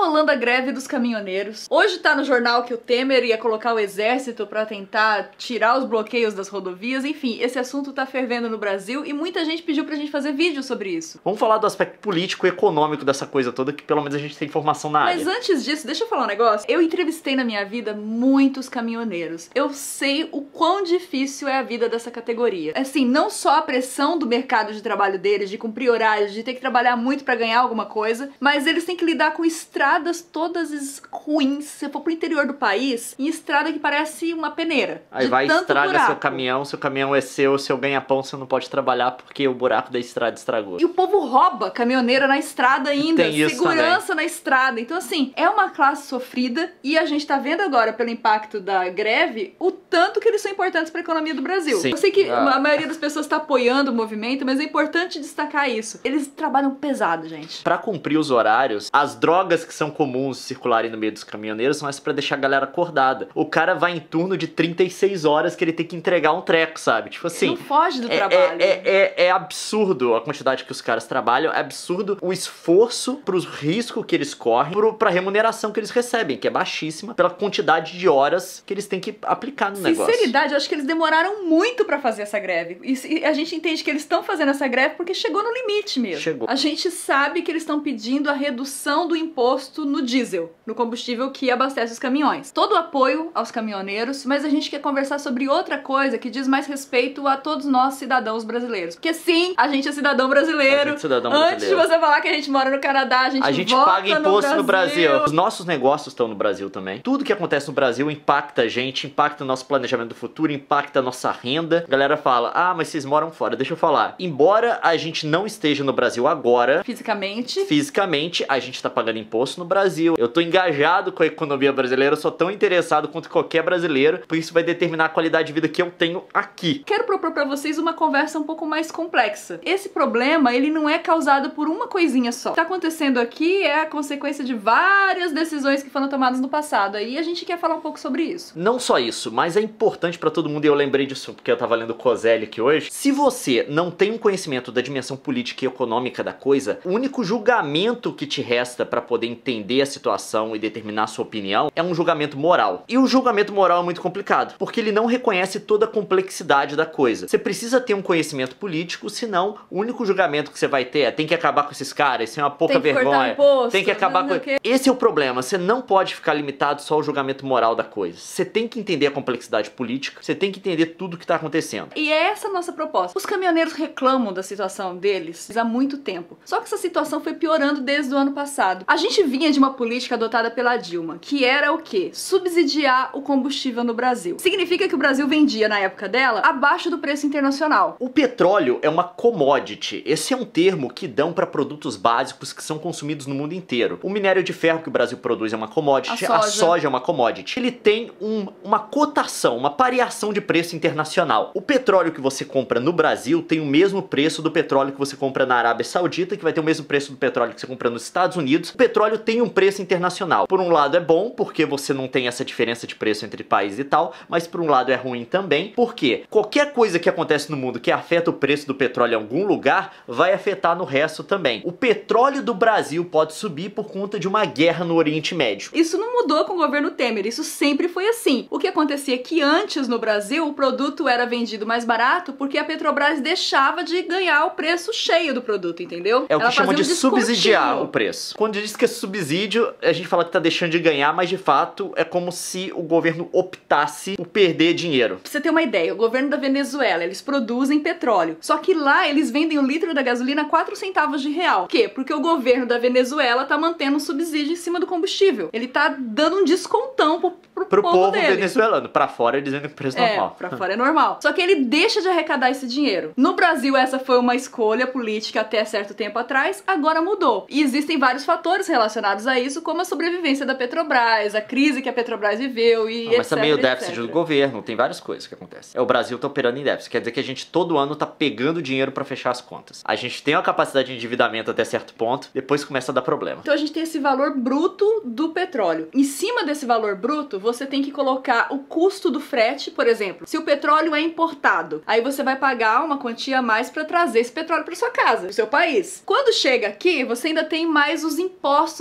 rolando a greve dos caminhoneiros. Hoje tá no jornal que o Temer ia colocar o exército pra tentar tirar os bloqueios das rodovias. Enfim, esse assunto tá fervendo no Brasil e muita gente pediu pra gente fazer vídeo sobre isso. Vamos falar do aspecto político e econômico dessa coisa toda, que pelo menos a gente tem informação na área. Mas antes disso, deixa eu falar um negócio. Eu entrevistei na minha vida muitos caminhoneiros. Eu sei o quão difícil é a vida dessa categoria. Assim, não só a pressão do mercado de trabalho deles, de cumprir horários, de ter que trabalhar muito pra ganhar alguma coisa, mas eles têm que lidar com estradas todas ruins. Se você for pro interior do país, em estrada que parece uma peneira. Aí vai, estraga seu caminhão é seu ganha-pão, você não pode trabalhar porque o buraco da estrada estragou. E o povo rouba caminhoneira na estrada ainda, segurança na estrada. Então assim, é uma classe sofrida e a gente tá vendo agora pelo impacto da greve o tanto que eles são importantes pra economia do Brasil. Sim. Eu sei que a maioria das pessoas tá apoiando o movimento, mas é importante destacar isso. Eles trabalham pesado, gente. Pra cumprir os horários, as drogas que são comuns circularem no meio dos caminhoneiros são essas pra deixar a galera acordada. O cara vai em turno de 36 horas que ele tem que entregar um treco, sabe? Tipo assim... Não foge do trabalho. É absurdo a quantidade que os caras trabalham, é absurdo o esforço pros riscos que eles correm, pra remuneração que eles recebem, que é baixíssima, pela quantidade de horas que eles têm que aplicar no negócio. Sinceridade, eu acho que eles demoraram muito pra fazer essa greve. E a gente entende que eles estão fazendo essa greve porque chegou no limite mesmo. Chegou. A gente sabe que eles estão pedindo a redução do imposto no diesel, no combustível que abastece os caminhões. Todo o apoio aos caminhoneiros, mas a gente quer conversar sobre outra coisa que diz mais respeito a todos nós cidadãos brasileiros. Porque sim, a gente é cidadão brasileiro. Antes de você falar que a gente mora no Canadá, a gente vota paga imposto no Brasil. Os nossos negócios estão no Brasil também. Tudo que acontece no Brasil impacta a gente, impacta o nosso planejamento do futuro, impacta a nossa renda. A galera fala, ah, mas vocês moram fora. Deixa eu falar. Embora a gente não esteja no Brasil agora, fisicamente, a gente tá pagando imposto no Brasil. Eu tô engajado com a economia brasileira, eu sou tão interessado quanto qualquer brasileiro, porque isso vai determinar a qualidade de vida que eu tenho aqui. Quero propor pra vocês uma conversa um pouco mais complexa. Esse problema, ele não é causado por uma coisinha só. O que tá acontecendo aqui é a consequência de várias decisões que foram tomadas no passado. Aí a gente quer falar um pouco sobre isso. Não só isso, mas é importante pra todo mundo, e eu lembrei disso porque eu tava lendo o Coselli aqui hoje. Se você não tem um conhecimento da dimensão política e econômica da coisa, o único julgamento que te resta pra poder entender a situação e determinar a sua opinião é um julgamento moral. E o julgamento moral é muito complicado, porque ele não reconhece toda a complexidade da coisa. Você precisa ter um conhecimento político, senão o único julgamento que você vai ter é tem que acabar com esses caras, isso é uma pouca vergonha. Imposto, tem que acabar com... Esse é o problema, você não pode ficar limitado só ao julgamento moral da coisa. Você tem que entender a complexidade política, você tem que entender tudo que tá acontecendo. E é essa a nossa proposta. Os caminhoneiros reclamam da situação deles há muito tempo. Só que essa situação foi piorando desde o ano passado. A gente vinha de uma política adotada pela Dilma, que era o quê? Subsidiar o combustível no Brasil. Significa que o Brasil vendia, na época dela, abaixo do preço internacional. O petróleo é uma commodity. Esse é um termo que dão para produtos básicos que são consumidos no mundo inteiro. O minério de ferro que o Brasil produz é uma commodity, a soja é uma commodity. Ele tem uma cotação, uma pareação de preço internacional. O petróleo que você compra no Brasil tem o mesmo preço do petróleo que você compra na Arábia Saudita, que vai ter o mesmo preço do petróleo que você compra nos Estados Unidos. O petróleo tem um preço internacional. Por um lado é bom, porque você não tem essa diferença de preço entre países e tal, mas por um lado é ruim também, porque qualquer coisa que acontece no mundo que afeta o preço do petróleo em algum lugar, vai afetar no resto também. O petróleo do Brasil pode subir por conta de uma guerra no Oriente Médio. Isso não mudou com o governo Temer, isso sempre foi assim. O que acontecia é que antes no Brasil o produto era vendido mais barato porque a Petrobras deixava de ganhar o preço cheio do produto, entendeu? É o que chamam de subsidiar o preço. Quando diz que é subsídio, a gente fala que tá deixando de ganhar, mas de fato é como se o governo optasse por perder dinheiro. Pra você ter uma ideia, o governo da Venezuela, eles produzem petróleo. Só que lá eles vendem o litro da gasolina a 4 centavos de real. Por quê? Porque o governo da Venezuela tá mantendo um subsídio em cima do combustível. Ele tá dando um descontão pro povo dele. Venezuelano. Pra fora eles vendem com preço normal. Pra fora é normal. Só que ele deixa de arrecadar esse dinheiro. No Brasil essa foi uma escolha política até certo tempo atrás, agora mudou. E existem vários fatores relacionados a isso, como a sobrevivência da Petrobras, a crise que a Petrobras viveu e etc. Mas também o déficit do governo, tem várias coisas que acontecem. O Brasil tá operando em déficit, quer dizer que a gente todo ano tá pegando dinheiro pra fechar as contas. A gente tem uma capacidade de endividamento até certo ponto, depois começa a dar problema. Então a gente tem esse valor bruto do petróleo. Em cima desse valor bruto, você tem que colocar o custo do frete, por exemplo. Se o petróleo é importado, aí você vai pagar uma quantia a mais pra trazer esse petróleo pra sua casa, pro seu país. Quando chega aqui, você ainda tem mais os impostos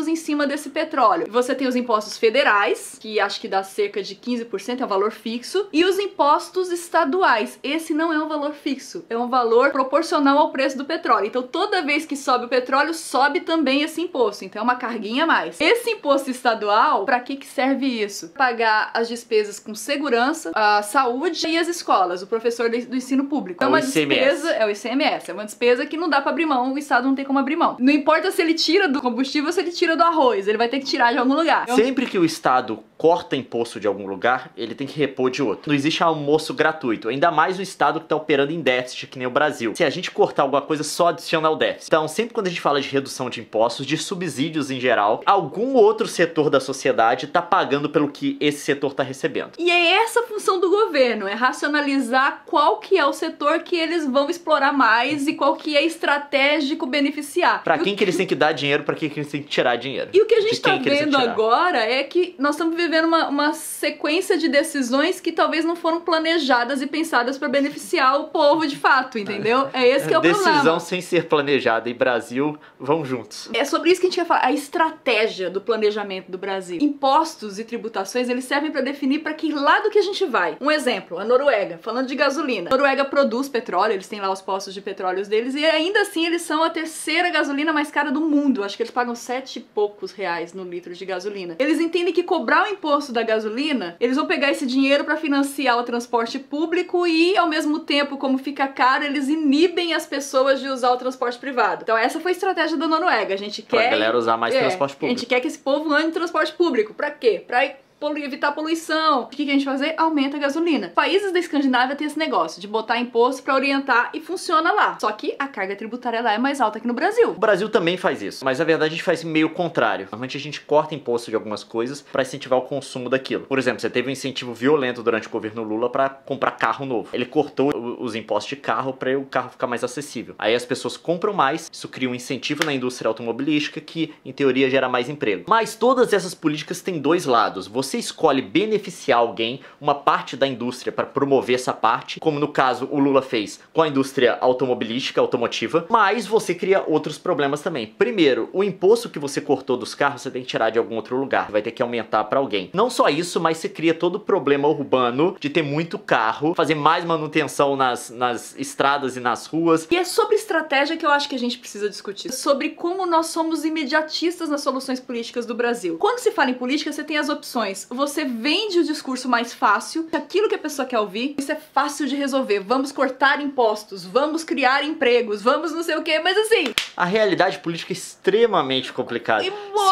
impostos em cima desse petróleo. Você tem os impostos federais, que acho que dá cerca de 15%, é um valor fixo, e os impostos estaduais. Esse não é um valor fixo, é um valor proporcional ao preço do petróleo. Então toda vez que sobe o petróleo, sobe também esse imposto. Então é uma carguinha a mais. Esse imposto estadual, pra que serve isso? Pagar as despesas com segurança, a saúde e as escolas, o professor do ensino público. É uma despesa, é o ICMS, é uma despesa que não dá pra abrir mão, o Estado não tem como abrir mão. Não importa se ele tira do combustível ou se ele tira do arroz, ele vai ter que tirar de algum lugar. Sempre que o Estado corta imposto de algum lugar, ele tem que repor de outro. Não existe almoço gratuito, ainda mais o Estado que tá operando em déficit, que nem o Brasil. Se a gente cortar alguma coisa, só adiciona ao déficit. Então, sempre quando a gente fala de redução de impostos, de subsídios em geral, algum outro setor da sociedade tá pagando pelo que esse setor tá recebendo. E é essa a função do governo, é racionalizar qual que é o setor que eles vão explorar mais e qual que é estratégico beneficiar. Pra quem que eles têm que dar dinheiro, pra quem que eles têm que tirar dinheiro. E o que a gente tá vendo agora é que nós estamos vivendo uma sequência de decisões que talvez não foram planejadas e pensadas pra beneficiar o povo de fato, entendeu? É esse que é o problema. Decisão sem ser planejada e Brasil vão juntos. É sobre isso que a gente quer falar, a estratégia do planejamento do Brasil. Impostos e tributações, eles servem pra definir pra que lado que a gente vai. Um exemplo, a Noruega, falando de gasolina. A Noruega produz petróleo, eles têm lá os postos de petróleo deles e ainda assim eles são a terceira gasolina mais cara do mundo. Acho que eles pagam 7 e poucos reais no litro de gasolina. Eles entendem que cobrar o imposto da gasolina, eles vão pegar esse dinheiro pra financiar o transporte público e, ao mesmo tempo, como fica caro, eles inibem as pessoas de usar o transporte privado. Então essa foi a estratégia da Noruega. A gente quer... Pra galera usar mais transporte público. A gente quer que esse povo ande em transporte público. Pra quê? Pra evitar poluição. O que a gente vai fazer? Aumenta a gasolina. Países da Escandinávia tem esse negócio de botar imposto pra orientar e funciona lá. Só que a carga tributária lá é mais alta que no Brasil. O Brasil também faz isso, mas na verdade a gente faz meio contrário. Normalmente a gente corta imposto de algumas coisas pra incentivar o consumo daquilo. Por exemplo, você teve um incentivo violento durante o governo Lula pra comprar carro novo. Ele cortou os impostos de carro pra o carro ficar mais acessível. Aí as pessoas compram mais, isso cria um incentivo na indústria automobilística que, em teoria, gera mais emprego. Mas todas essas políticas têm dois lados. Você escolhe beneficiar alguém, uma parte da indústria para promover essa parte, como no caso o Lula fez com a indústria automobilística, automotiva, mas você cria outros problemas também. Primeiro, o imposto que você cortou dos carros você tem que tirar de algum outro lugar, vai ter que aumentar para alguém. Não só isso, mas você cria todo o problema urbano de ter muito carro, fazer mais manutenção nas estradas e nas ruas. E é sobre estratégia que eu acho que a gente precisa discutir, sobre como nós somos imediatistas nas soluções políticas do Brasil. Quando se fala em política, você tem as opções. Você vende o discurso mais fácil, aquilo que a pessoa quer ouvir, isso é fácil de resolver. Vamos cortar impostos, vamos criar empregos, vamos não sei o que, mas assim... A realidade política é extremamente complicada. E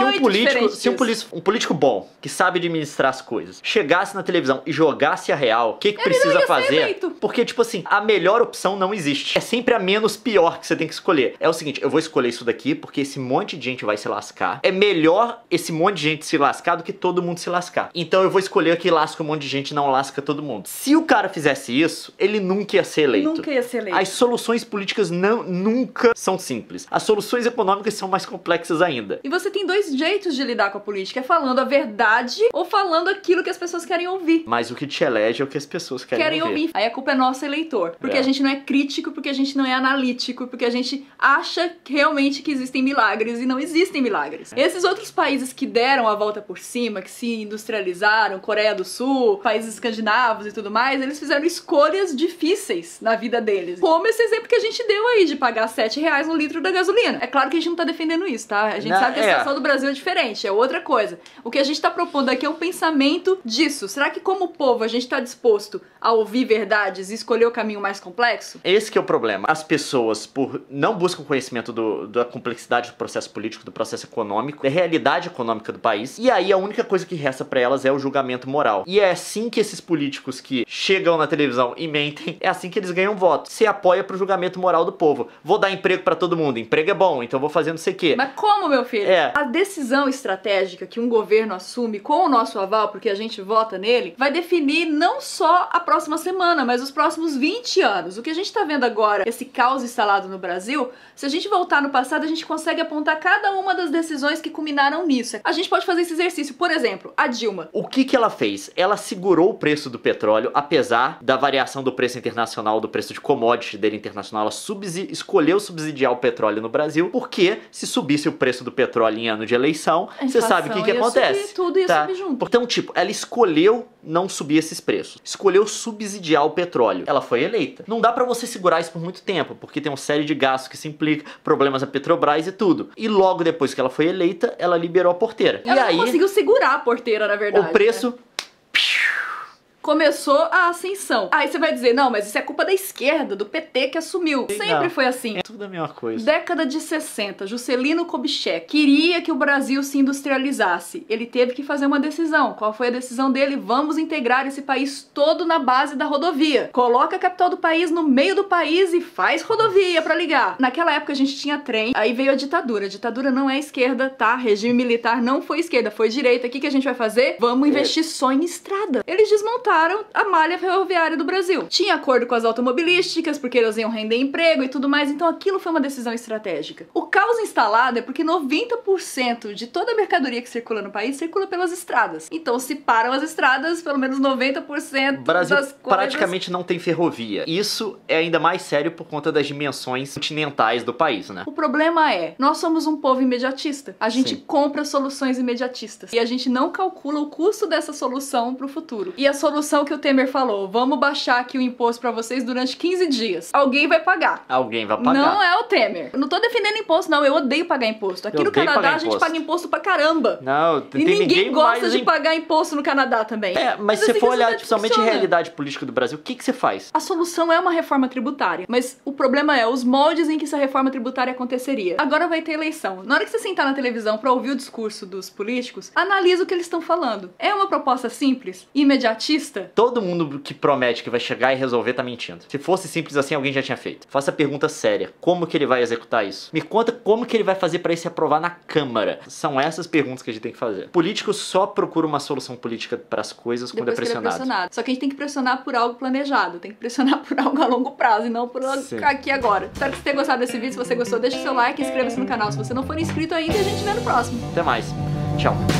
muito se um político bom, que sabe administrar as coisas, chegasse na televisão e jogasse a real, o que precisa fazer? Porque, tipo assim, a melhor opção não existe. É sempre a menos pior que você tem que escolher. É o seguinte, eu vou escolher isso daqui porque esse monte de gente vai se lascar. É melhor esse monte de gente se lascar do que todo mundo se lascar. Então eu vou escolher que lasca um monte de gente, não lasca todo mundo. Se o cara fizesse isso, ele nunca ia ser eleito. Nunca ia ser eleito. As soluções políticas nunca são simples. As soluções econômicas são mais complexas ainda. E você tem dois jeitos de lidar com a política, é falando a verdade ou falando aquilo que as pessoas querem ouvir. Mas o que te elege é o que as pessoas querem ouvir. Aí a culpa é nossa, eleitor. Porque a gente não é crítico, porque a gente não é analítico, porque a gente acha realmente que existem milagres e não existem milagres. Esses outros países que deram a volta por cima, que se industrializaram, Coreia do Sul, países escandinavos e tudo mais, eles fizeram escolhas difíceis na vida deles. Como esse exemplo que a gente deu aí, de pagar 7 reais no litro da gasolina. É claro que a gente não tá defendendo isso, tá? A gente sabe que a situação do Brasil é diferente, é outra coisa. O que a gente tá propondo aqui é um pensamento disso. Será que como povo a gente tá disposto a ouvir verdades e escolher o caminho mais complexo? Esse que é o problema. As pessoas não buscam conhecimento da complexidade do processo político, do processo econômico, da realidade econômica do país, e aí a única coisa que resta pra elas é o julgamento moral. E é assim que esses políticos que chegam na televisão e mentem, é assim que eles ganham voto. Se apoia pro julgamento moral do povo. Vou dar emprego pra todo mundo, emprego é bom, então vou fazer não sei o quê. Mas como, meu filho? A decisão estratégica que um governo assume com o nosso aval, porque a gente vota nele, vai definir não só a próxima semana, mas os próximos 20 anos. O que a gente tá vendo agora, esse caos instalado no Brasil, se a gente voltar no passado, a gente consegue apontar cada uma das decisões que culminaram nisso. A gente pode fazer esse exercício. Por exemplo, a Dilma. O que ela fez? Ela segurou o preço do petróleo, apesar da variação do preço internacional, do preço de commodity dele internacional. Ela escolheu subsidiar o petróleo no Brasil, porque se subisse o preço do petróleo em ano de eleição, você sabe o que acontece. Subir tudo ia subir junto. Então, tipo, ela escolheu não subir esses preços. Escolheu subsidiar o petróleo. Ela foi eleita. Não dá pra você segurar isso por muito tempo, porque tem uma série de gastos que se implica, problemas da Petrobras e tudo. E logo depois que ela foi eleita, ela liberou a porteira. Ela não conseguiu segurar a porteira, na verdade. O preço... Começou a ascensão. Aí você vai dizer, não, mas isso é culpa da esquerda, do PT que assumiu. Sempre foi assim. É tudo a mesma coisa. Década de 60, Juscelino Kubitschek queria que o Brasil se industrializasse. Ele teve que fazer uma decisão. Qual foi a decisão dele? Vamos integrar esse país todo na base da rodovia. Coloca a capital do país no meio do país e faz rodovia pra ligar. Naquela época a gente tinha trem, aí veio a ditadura. A ditadura não é esquerda, tá? Regime militar não foi esquerda, foi direita. O que a gente vai fazer? Vamos investir só em estrada. Eles desmontaram a malha ferroviária do Brasil. Tinha acordo com as automobilísticas, porque eles iam render emprego e tudo mais, então aquilo foi uma decisão estratégica. O caos instalado é porque 90% de toda a mercadoria que circula no país circula pelas estradas. Então se param as estradas, pelo menos 90% o Brasil das coisas... praticamente não tem ferrovia. Isso é ainda mais sério por conta das dimensões continentais do país, né? O problema é, nós somos um povo imediatista. A gente compra soluções imediatistas. E a gente não calcula o custo dessa solução pro futuro. E a solução que o Temer falou, vamos baixar aqui o imposto pra vocês durante 15 dias. Alguém vai pagar. Alguém vai pagar. Não é o Temer. Eu não tô defendendo imposto, não. Eu odeio pagar imposto. Aqui no Canadá a gente paga imposto pra caramba. Não, e ninguém gosta de pagar imposto no Canadá também. Mas se você for olhar principalmente a realidade política do Brasil, o que você faz? A solução é uma reforma tributária. Mas o problema é os moldes em que essa reforma tributária aconteceria. Agora vai ter eleição. Na hora que você sentar na televisão pra ouvir o discurso dos políticos, analisa o que eles estão falando. É uma proposta simples? Imediatista? Todo mundo que promete que vai chegar e resolver tá mentindo. Se fosse simples assim, alguém já tinha feito. Faça a pergunta séria. Como que ele vai executar isso? Me conta como que ele vai fazer pra isso se aprovar na Câmara. São essas perguntas que a gente tem que fazer. Político só procura uma solução política pras coisas quando é pressionado. Só que a gente tem que pressionar por algo planejado. Tem que pressionar por algo a longo prazo e não por algo aqui agora. Espero que você tenha gostado desse vídeo. Se você gostou, deixa o seu like e inscreva-se no canal. Se você não for inscrito ainda, a gente vê no próximo. Até mais. Tchau.